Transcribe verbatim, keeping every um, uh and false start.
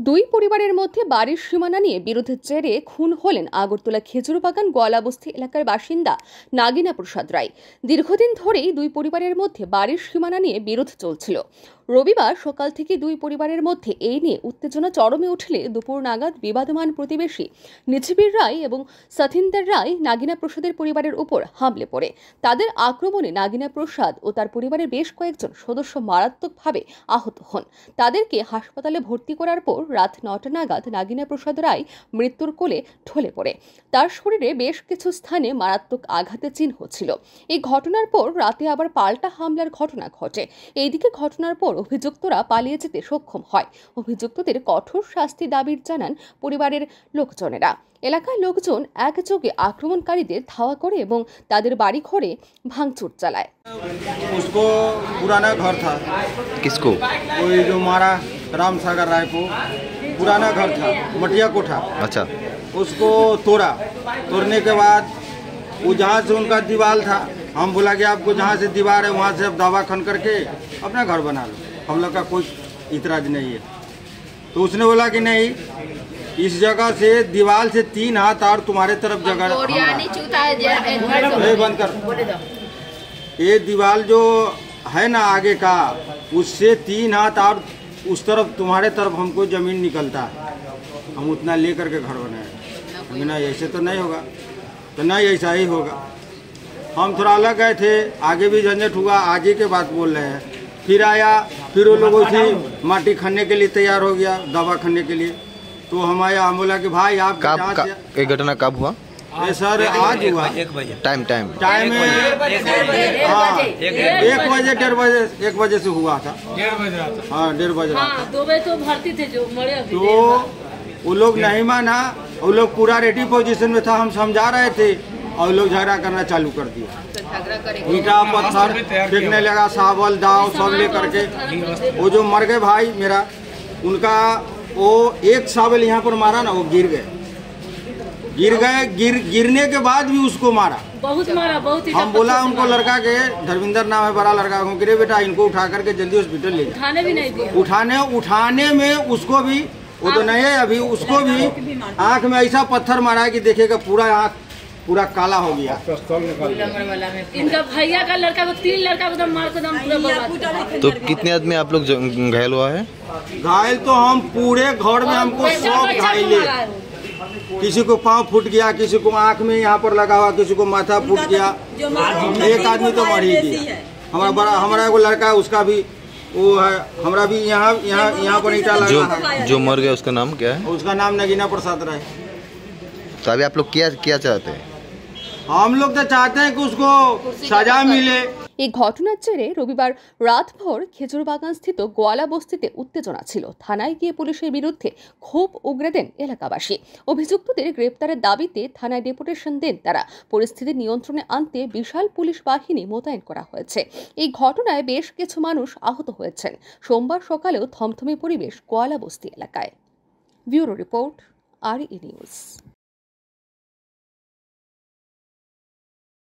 দুই পরিবারের মধ্যে বাড়ির সীমানা নিয়ে বিরোধের জেরে খুন হলেন আগরতলা খেজুরবাগান গোয়ালাবস্তি এলাকার বাসিন্দা নাগিনা প্রসাদ রায়। দীর্ঘদিন ধরেই দুই পরিবারের মধ্যে বাড়ির সীমানা নিয়ে বিরোধ চলছিল। রবিবার সকাল থেকে দুই পরিবারের মধ্যে এই নিয়ে উত্তেজনা চরমে উঠলে দুপুর নাগাদ বিবাদমান প্রতিবেশী নিচিবির রায় এবং সথিন্দর রায় নাগিনা প্রসাদের পরিবারের উপর হামলে পড়ে। তাদের আক্রমণে নাগিনা প্রসাদ ও তার পরিবারের বেশ কয়েকজন সদস্য মারাত্মকভাবে আহত হন। তাদেরকে হাসপাতালে ভর্তি করার পর রাত নটা নাগাদ নাগিনা প্রসাদ রায় মৃত্যুর কোলে ঢলে পড়ে। তার শরীরে বেশ কিছু স্থানে মারাত্মক আঘাতের চিহ্ন ছিল। এই ঘটনার পর রাতে আবার পাল্টা হামলার ঘটনা ঘটে। এইদিকে ঘটনার পর অভিযুক্তরা পালিয়ে যেতে সক্ষম হয়। অভিযুক্তদের কঠোর শাস্তি দাবির জানান পরিবারের লোকজনেরা। এলাকার লোকজন একযোগে আক্রমণকারীদের ধাওয়া করে এবং তাদের বাড়ি ঘরে ভাঙচুর চালায়। उसको पुराना घर था। किसको? कोई जो मारा राम सागर राय को, पुराना घर था मटिया कोठा। अच्छा। उसको तोड़ा, तोड़ने के बाद वो जहाँ से उनका दीवार था, हम बोला कि आपको जहाँ से दीवार है वहाँ से आप दवा खन करके अपना घर बना लो, हम लोग का कोई इतराज नहीं है। तो उसने बोला कि नहीं, इस जगह से दीवार से तीन हाथ और तुम्हारे तरफ जगह बंद कर। ये दीवार जो है ना आगे का, उससे तीन हाथ और उस तरफ तुम्हारे तरफ हमको जमीन निकलता है, हम उतना लेकर के घर बनाए। ना ऐसे तो नहीं होगा, तो नहीं ऐसा ही होगा। हम थोड़ा अलग गए थे, आगे भी झंझट हुआ, आगे के बात बोल रहे हैं। फिर आया, फिर वो लोग उसी माटी खनने के लिए तैयार हो गया, दवा खनने के लिए। तो हम आया, हम बोला कि भाई आप कब ये घटना कब हुआ? ये सर आज हुआ। एक बजे टाइम टाइम टाइम हाँ एक बजे डेढ़ बजे एक बजे से हुआ था। हाँ डेढ़ बजे दो बजे तो भर्ती थे जो मरे। तो वो लोग नहीं माना, वो लोग पूरा रेडी पोजीशन में था, हम समझा रहे थे और लोग झगड़ा करना चालू कर दिया। ईटा पत्थर फेंकने लगा, सावल दाव सब ले करके। वो जो मर गए भाई मेरा, उनका वो एक सावल यहाँ पर मारा ना, वो गिर गए गिर गए गिर गिरने के बाद भी उसको मारा, बहुत मारा बहुत। हम बोला उनको, लड़का के धर्मेंद्र नाम है, बड़ा लड़का, गिरे बेटा इनको उठा करके जल्दी हॉस्पिटल ले जाओ। उठाने भी नहीं दिया। उठाने उठाने में उसको भी, वो तो नहीं है अभी, उसको भी आँख में ऐसा पत्थर मारा है कि देखेगा पूरा आँख पूरा काला हो गया। इनका भैया का लड़का को, तीन लड़का को मार को दम पूरा बर्बाद। तो कितने आदमी आप लोग घायल हुआ है? घायल तो हम पूरे घर में, हमको सब घायल, किसी को पाँव फूट गया, किसी को आँख में यहाँ पर लगा हुआ, किसी को माथा फूट गया, एक आदमी तो मर ही गया। हमारा बड़ा हमारा एगो लड़का है, उसका भी वो है, हमारा भी यहाँ यहाँ यहाँ पर ईटा लगा है। जो मर गया उसका नाम क्या है? उसका नाम नगीना प्रसाद राय। तो अभी आप लोग क्या क्या चाहते हैं? हम लोग तो चाहते हैं कि उसको सजा मिले। এই ঘটনার জেরে রবিবার রাতভর খেজুরবাগান স্থিত গোয়ালা বস্তিতে উত্তেজনা ছিল। থানায় গিয়ে পুলিশের বিরুদ্ধে ক্ষোভ উগরে দেন এলাকাবাসী। অভিযুক্তদের গ্রেপ্তারের দাবিতে থানায় ডেপুটেশন দেন তারা। পরিস্থিতি নিয়ন্ত্রণে আনতে বিশাল পুলিশ বাহিনী মোতায়েন করা হয়েছে। এই ঘটনায় বেশ কিছু মানুষ আহত হয়েছেন। সোমবার সকালেও থমথমে পরিবেশ গোয়ালা বস্তি এলাকায়। Bureau report, R E news.